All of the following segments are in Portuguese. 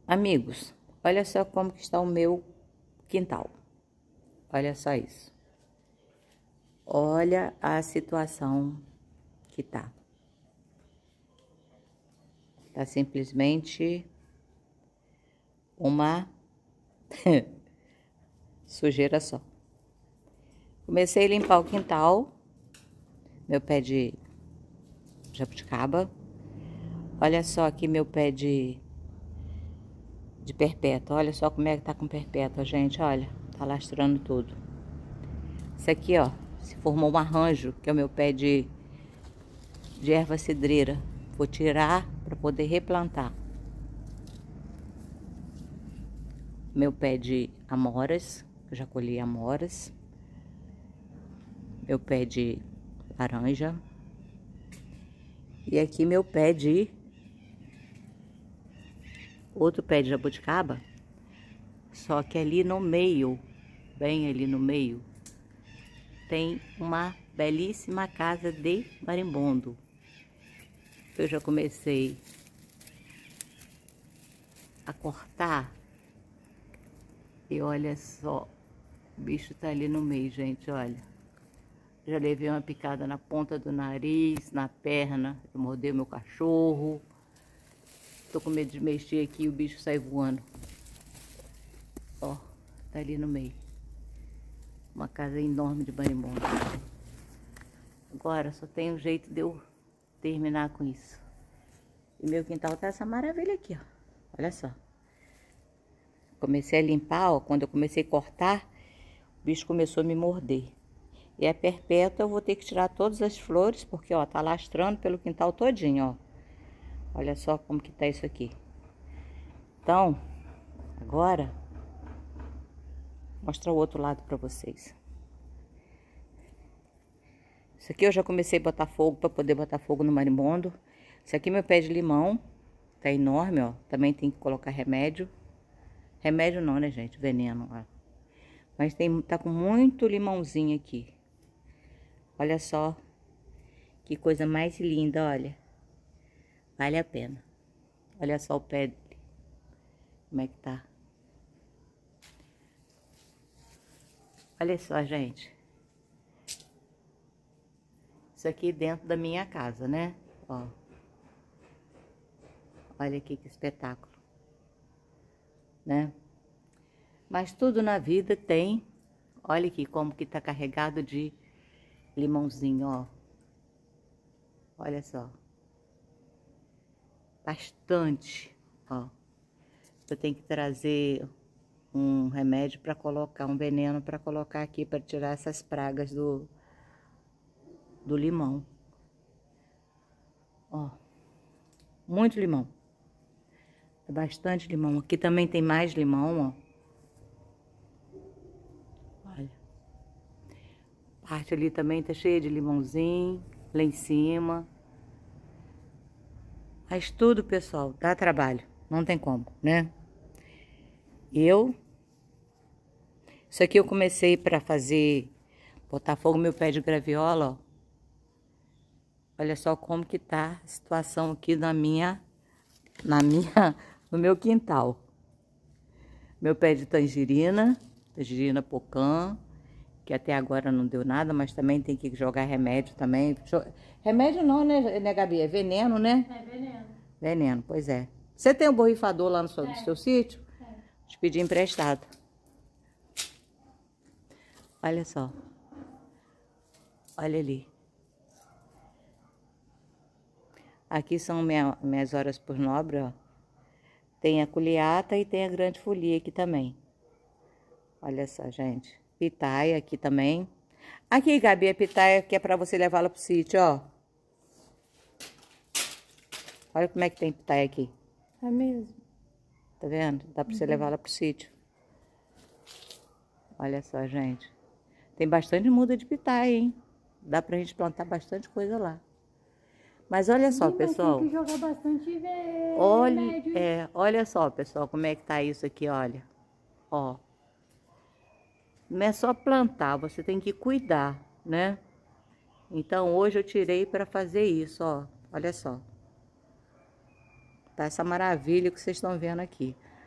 Amigos, olha só como que está o meu quintal. Olha só isso. Olha a situação que tá. Tá simplesmente uma sujeira só. Comecei a limpar o quintal, meu pé de jabuticaba. Olha só aqui meu pé de perpétua. Olha só como é que tá com perpétua, gente. Olha, tá lastrando tudo. Isso aqui, ó, se formou um arranjo, que é o meu pé de erva cidreira. Vou tirar para poder replantar. Meu pé de amoras, eu já colhi amoras. Meu pé de laranja. E aqui meu pé de outro pé de jabuticaba. Só que ali no meio, bem ali no meio, tem uma belíssima casa de marimbondo. Eu já comecei a cortar. E olha só, o bicho tá ali no meio, gente, olha. Já levei uma picada na ponta do nariz, na perna, eu mordei o meu cachorro. Tô com medo de mexer aqui e o bicho sai voando. Ó, tá ali no meio. Uma casa enorme de marimbondo. Agora só tem um jeito de eu terminar com isso. E meu quintal tá essa maravilha aqui, ó. Olha só. Comecei a limpar, ó. Quando eu comecei a cortar, o bicho começou a me morder. E a perpétua eu vou ter que tirar todas as flores, porque, ó, tá lastrando pelo quintal todinho, ó. Olha só como que tá isso aqui. Então, agora, vou mostrar o outro lado pra vocês. Isso aqui eu já comecei a botar fogo, pra poder botar fogo no marimbondo. Isso aqui é meu pé de limão, tá enorme, ó. Também tem que colocar remédio. Remédio não, né, gente? Veneno, ó. Mas tá com muito limãozinho aqui. Olha só que coisa mais linda, olha. Vale a pena. Olha só o pé dele. Como é que tá? Olha só, gente. Isso aqui dentro da minha casa, né? Ó. Olha aqui que espetáculo. Né? Mas tudo na vida tem. Olha aqui como que tá carregado de limãozinho, ó. Olha só. Bastante, ó. Eu tenho que trazer um remédio para colocar, um veneno para colocar aqui para tirar essas pragas do limão. Ó. Muito limão. É bastante limão. Aqui também tem mais limão, ó. Olha. A parte ali também tá cheia de limãozinho, lá em cima. Mas tudo, pessoal, dá trabalho. Não tem como, né? Isso aqui eu comecei para fazer, botar fogo no meu pé de graviola, ó. Olha só como que tá a situação aqui no meu quintal. Meu pé de tangerina pocã, que até agora não deu nada, mas também tem que jogar remédio também. Remédio não, né, Gabi? É veneno, né? É veneno. Veneno, pois é. Você tem um borrifador lá no seu sítio? Te pedi emprestado. Olha só. Olha ali. Aqui são minhas horas por nobre, ó. Tem a culiata e tem a grande folia aqui também. Olha só, gente. Pitaia aqui também. Aqui, Gabi, a pitaia que é pra você levá-la pro sítio, ó. Olha como é que tem pitaia aqui. É mesmo? Tá vendo? Dá pra você levá-la pro sítio. Olha só, gente. Tem bastante muda de pitaia, hein? Dá pra gente plantar bastante coisa lá. Mas olha só, pessoal. Tem que jogar bastante remédio. Olha só, pessoal, como é que tá isso aqui, olha. Ó. Não é só plantar, você tem que cuidar, né? Então, hoje eu tirei para fazer isso, ó. Olha só. Tá essa maravilha que vocês estão vendo aqui.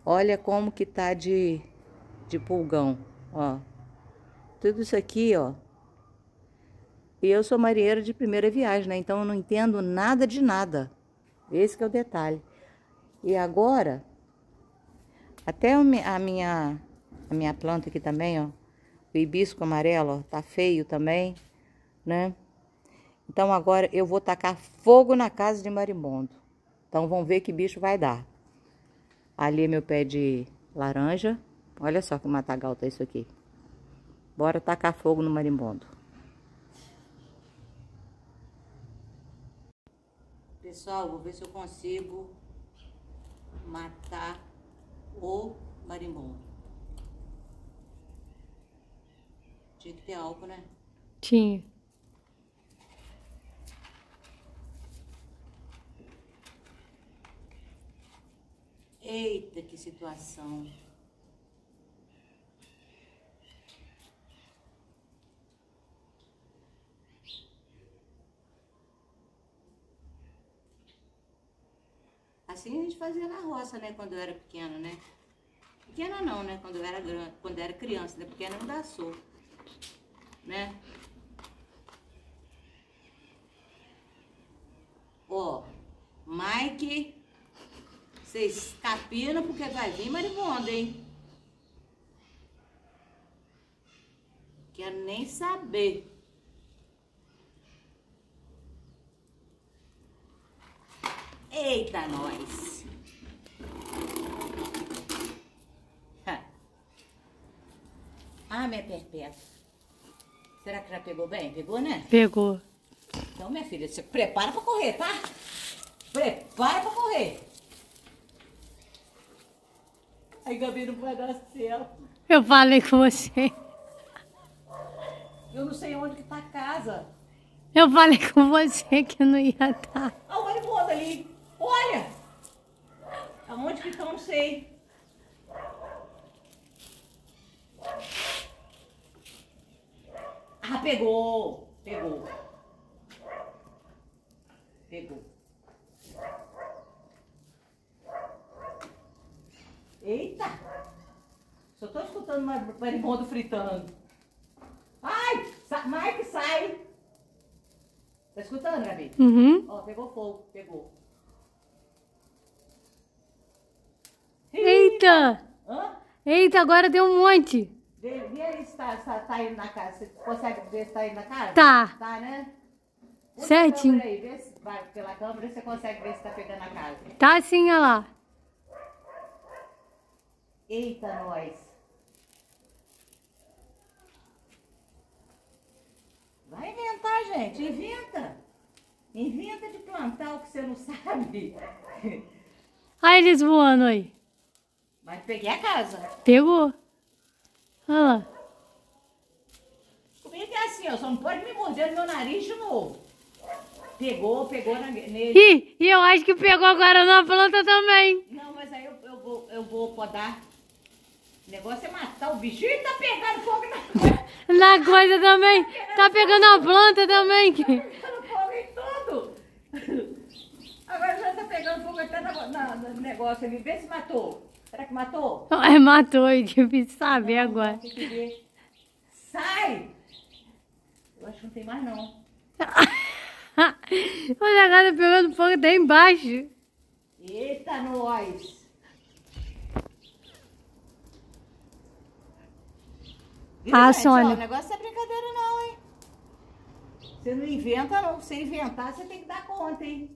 Olha como que tá de pulgão, ó. Tudo isso aqui, ó. E eu sou marinheira de primeira viagem, né? Então eu não entendo nada de nada. Esse que é o detalhe. E agora, até a minha planta aqui também, ó. O hibisco amarelo, ó, tá feio também, né? Então agora eu vou tacar fogo na casa de marimbondo. Então vamos ver que bicho vai dar. Ali é meu pé de laranja. Olha só que matagal tá isso aqui. Bora tacar fogo no marimbondo. Pessoal, vou ver se eu consigo matar o marimbondo. Tinha que ter álcool, né? Tinha. Eita, que situação. Assim a gente fazia na roça, né? Quando eu era pequena, né? Pequena não, né? Quando eu era grande, quando eu era criança, né? Pequena eu ainda sou, né? Ó, Mike, vocês capinam porque vai vir marimbondo, hein? Quero nem saber. Eita, nós! Ah, minha perpétua. Será que já pegou bem? Pegou, né? Pegou. Então, minha filha, você prepara pra correr, tá? Prepara pra correr. Aí, Gabi, não vai dar certo. Eu falei com você. Eu não sei onde que tá a casa. Eu falei com você que não ia estar. Ah, o marimbondo ali. Olha! Aonde que estão, não sei. Ah, pegou. Pegou. Pegou. Eita! Só tô escutando marimbondo fritando. Ai! Mike, sai! Tá escutando, Gabi? Uhum. Ó, pegou fogo. Pegou. Eita! Hã? Eita, agora deu um monte. Vê aí se tá indo na casa. Você consegue ver se tá indo na casa? Tá. Tá, né? Puxa Certinho. a câmera aí, vê se vai pela câmera, você consegue ver se tá pegando a casa. Tá sim, olha lá. Eita, nós. Vai inventar, gente. Inventa. Inventa de plantar o que você não sabe. Olha eles voando aí. Mas peguei a casa. Pegou. Olha lá. Comigo é assim, ó. Só não pode me morder no meu nariz de novo. Pegou nele. E eu acho que pegou agora na planta também. Não, mas aí eu vou podar. O negócio é matar o bicho. Ih, tá pegando fogo na Na coisa também. Tá pegando a planta também. Tá pegando fogo em tudo. Agora já tá pegando fogo até no negócio ali. Vê se matou. Será que matou? É, matou, eu tive que saber agora. Tem que ver. Sai! Eu acho que não tem mais, não. Olha, agora tá pegando fogo até embaixo. Eita, nós! Ah, gente, Sônia. ó, o negócio não é brincadeira, não, hein? Você não inventa, não. Se inventar, você tem que dar conta, hein?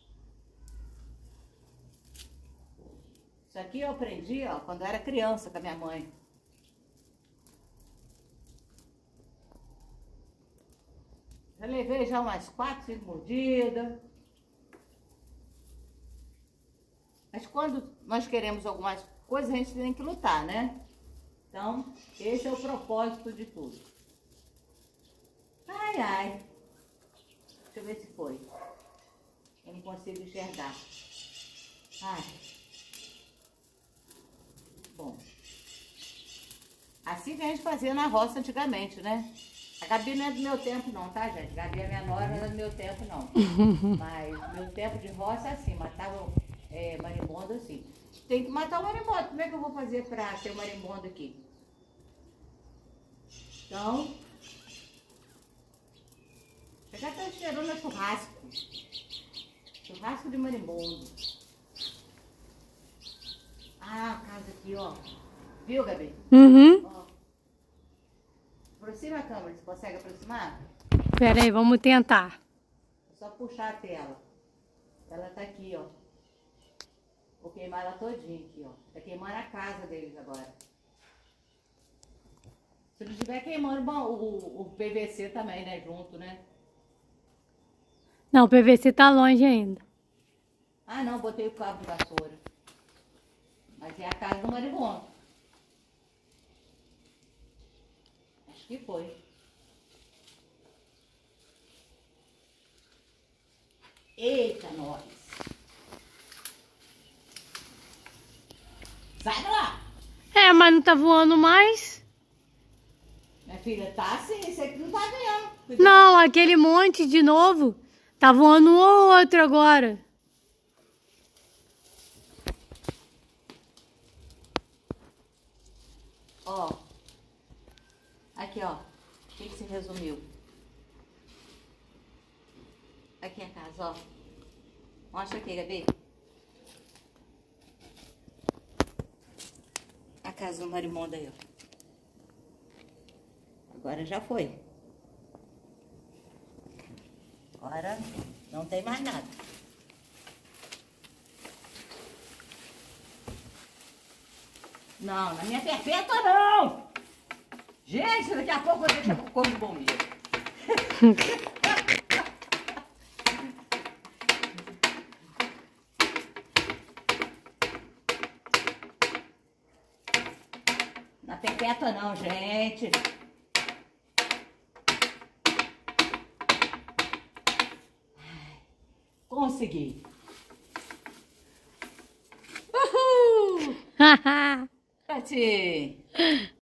Isso aqui eu aprendi, ó, quando eu era criança com a minha mãe. Já levei já umas 4, 5 mordidas. Mas quando nós queremos algumas coisas, a gente tem que lutar, né? Então, esse é o propósito de tudo. Ai, ai. Deixa eu ver se foi. Eu não consigo enxergar. Ai. Bom. Assim que a gente fazia na roça antigamente, né? A Gabi não é do meu tempo não, tá, gente? A Gabi é minha nora, não é do meu tempo não. Mas meu tempo de roça é assim, matava marimbondo assim. Tem que matar o marimbondo. Como é que eu vou fazer pra ter o marimbondo aqui? Então, já tá cheirando a churrasco. Churrasco de marimbondo. Ah, a casa aqui, ó. Viu, Gabi? Uhum. Ó. Aproxima a câmera, você consegue aproximar? Pera aí, vamos tentar. É só puxar a tela. Ela tá aqui, ó. Vou queimar ela todinha aqui, ó. Tá queimando a casa deles agora. Se não estiver queimando, bom, o PVC também, né? Junto, né? Não, o PVC tá longe ainda. Ah, não, botei o cabo de vassoura. Mas é a casa do marimbondo. Acho que foi. Eita, nós! Sai de lá! É, mas não tá voando mais? Minha filha, tá assim, esse aqui não tá vendo. Não, aquele monte de novo. Tá voando um ou outro agora. Ó. Aqui, ó. O que se resumiu? Aqui é a casa, ó. Mostra aqui, Gabi. A casa do marimbondo aí, ó. Agora já foi. Agora não tem mais nada. Não, na minha perpétua não! Gente, daqui a pouco eu deixo o corpo do bombeiro. Na perpétua não, gente. Ai, consegui. Uhul! Tati!